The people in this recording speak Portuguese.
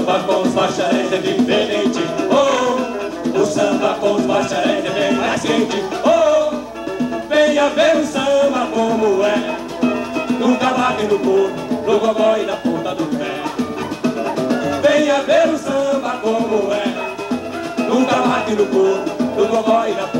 samba com os bacharéis é diferente. Oh, o samba com os bacharéis é bem mais quente. Oh, venha ver o samba como é, no cavaco e no couro, no gogó e na ponta do pé. Venha ver o samba como é, no cavaco e no couro, no gogó e na ponta do pé.